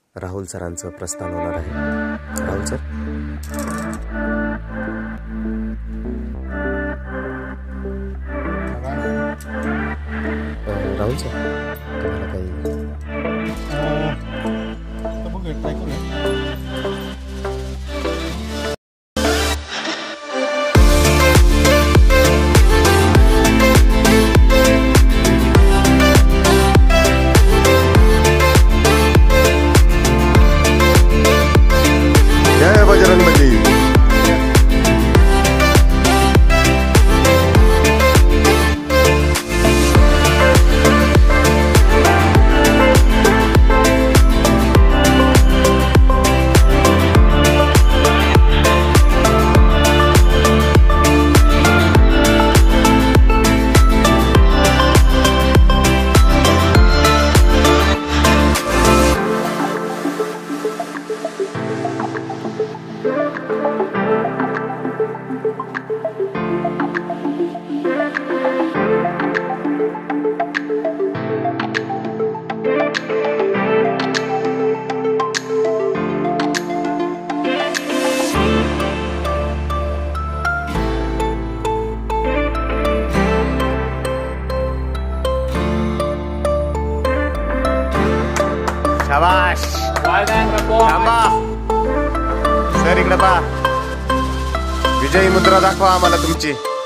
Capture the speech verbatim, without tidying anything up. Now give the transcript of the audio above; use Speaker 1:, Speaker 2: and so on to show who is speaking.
Speaker 1: राहुल सरांचं प्रस्थान होणार आहे। राहुल सर, राहुल सर तुम्हाला काही
Speaker 2: ट्राय करूया।
Speaker 1: जय बजरंगबली। शाबाश, थांबा सर, इकडे पहा, विजयी मुद्रा दाखवा आम्हाला तुमची।